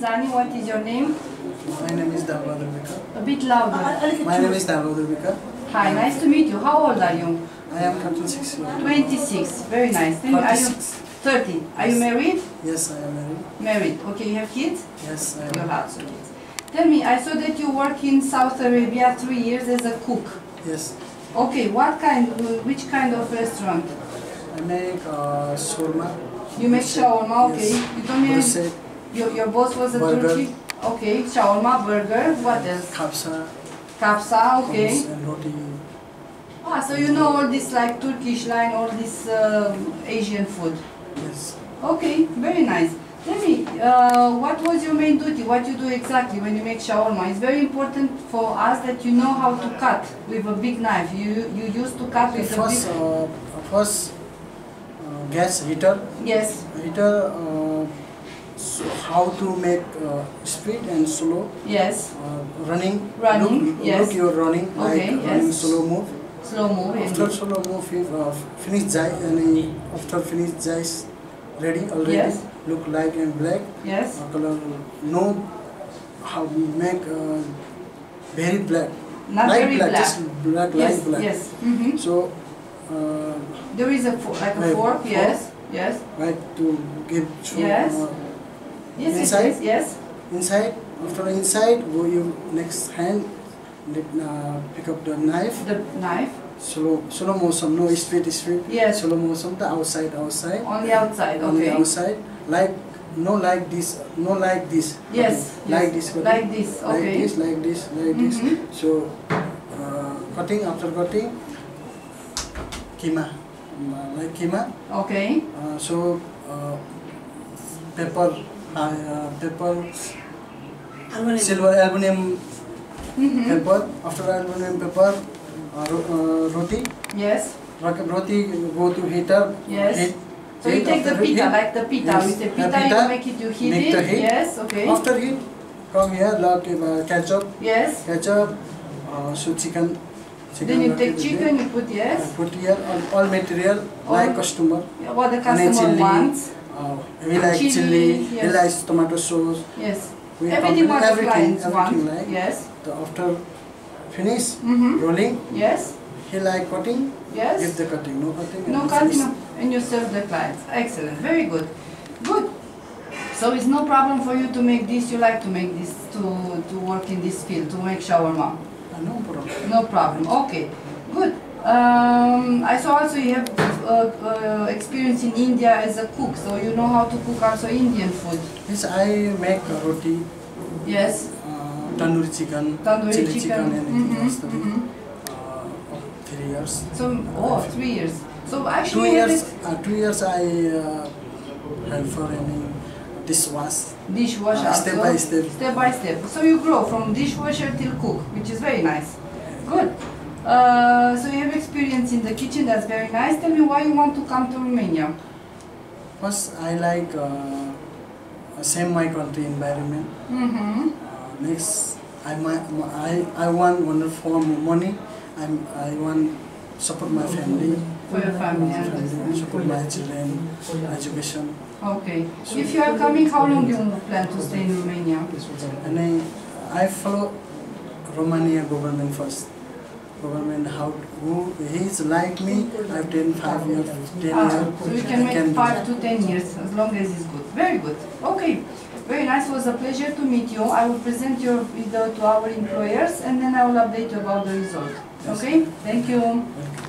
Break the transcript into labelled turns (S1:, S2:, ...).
S1: Zani, what is your name?
S2: My name is Damodar Bika.
S1: A bit louder.
S2: My name is Damodar Bika.
S1: Hi, nice to meet you. How old are you?
S2: I am 26 years old.
S1: 26. Very nice. Tell me, are you
S2: 36.
S1: 30? Are you married?
S2: Yes, I am married.
S1: Married. Okay, you have kids?
S2: Yes, I
S1: You
S2: am.
S1: have some kids. Tell me, I saw that you work in Saudi Arabia 3 years as a cook.
S2: Yes.
S1: Okay, which kind of restaurant?
S2: I make shawarma.
S1: You make shawarma, okay.
S2: Yes.
S1: You told me
S2: Brussels,
S1: your boss was a
S2: Burger.
S1: Turkey. Okay, shawarma, burger, what else?
S2: kabsa,
S1: Kapsa, okay.
S2: hummus and roti.
S1: Ah, so you know all this like Turkish line, all this Asian food.
S2: Yes.
S1: Okay, very nice. Tell me, what was your main duty? What you do exactly when you make shawarma? It's very important for us that you know how to cut with a big knife. You used to cut with a big...
S2: First gas heater.
S1: Yes.
S2: Heater. So how to make speed and slow.
S1: Yes.
S2: Running.
S1: Running. Yes.
S2: Look, you're running.
S1: Okay.
S2: Like
S1: Yes.
S2: running slow move.
S1: Slow move.
S2: After slow move, finish jai and after finish jai is ready already.
S1: Yes.
S2: Look like and black.
S1: Yes.
S2: Color no how we make very black.
S1: Not
S2: light
S1: very black.
S2: Just black,
S1: Yes.
S2: light black.
S1: Yes. Mm-hmm.
S2: So
S1: There is a like a fork. Yes. Yes.
S2: like to give through,
S1: Yes. Yes.
S2: inside.
S1: Yes. Yes.
S2: inside. After inside, go you next hand. Pick up the knife.
S1: The knife.
S2: Slow motion, no speed.
S1: Yes.
S2: Slow motion, the outside.
S1: On the outside.
S2: On the
S1: Okay.
S2: outside, like no like this, no like this.
S1: Yes.
S2: Okay. Like this. Cutting.
S1: Like this. Okay.
S2: Like this.
S1: Mhm.
S2: So cutting after cutting, keema, like keema.
S1: Okay.
S2: So pepper, silver aluminum
S1: Mm-hmm.
S2: pepper. After aluminum pepper, roti.
S1: Yes.
S2: Roti go to heater.
S1: Yes.
S2: Heat.
S1: So you take the
S2: After
S1: pita,
S2: heat.
S1: like the pita.
S2: Yes.
S1: With the
S2: The
S1: pita,
S2: pita,
S1: you make it, you heat
S2: make
S1: it.
S2: the heat.
S1: Yes. Okay.
S2: After heat, come here, like ketchup.
S1: Yes.
S2: Ketchup, so chicken.
S1: Then you take
S2: roti
S1: chicken, you put
S2: there.
S1: yes.
S2: Put here all material like customer.
S1: What the
S2: And
S1: customer
S2: chili.
S1: wants.
S2: We like chili.
S1: Yes.
S2: He likes tomato sauce.
S1: Yes.
S2: We
S1: Everything what the
S2: everything
S1: clients want.
S2: like.
S1: Yes.
S2: After finish
S1: Mm-hmm.
S2: rolling,
S1: Yes.
S2: he like cutting.
S1: Yes.
S2: Give the cutting, no cutting.
S1: No
S2: and
S1: cutting,
S2: finish.
S1: and you serve the clients. Excellent. Very good. Good. So it's no problem for you to make this. You like to make this to work in this field to make shawarma.
S2: No problem.
S1: No problem. Okay. Good. I saw also you have experience in India as a cook, so you know how to cook also Indian food.
S2: Yes, I make roti,
S1: Yes.
S2: tandoori chicken,
S1: Tandoori
S2: chili
S1: chicken.
S2: and
S1: Mhm,
S2: yesterday.
S1: mhm.
S2: 3 years.
S1: So 3 years. So
S2: 2
S1: actually,
S2: years. 2 years I help for any dishwash.
S1: dishwasher.
S2: Step by step.
S1: Step by step. So you grow from dishwasher till cook, which is very nice. Good. So you have experience in the kitchen. That's very nice. Tell me why you want to come to Romania.
S2: First, I like same my country environment.
S1: Mm-hmm.
S2: Next, I want wonderful money. I want support my family.
S1: For your family, I understand.
S2: Support my children, education.
S1: Okay. If you are coming, how long you plan to stay in Romania?
S2: And I follow Romania government first. Government who he's like me. I've 5 years, 10 years.
S1: So you can make 5 to 10 years as long as it's good. Very good. Okay. Very nice. It was a pleasure to meet you. I will present your video to our employers and then I will update you about the result. Okay? Thank you.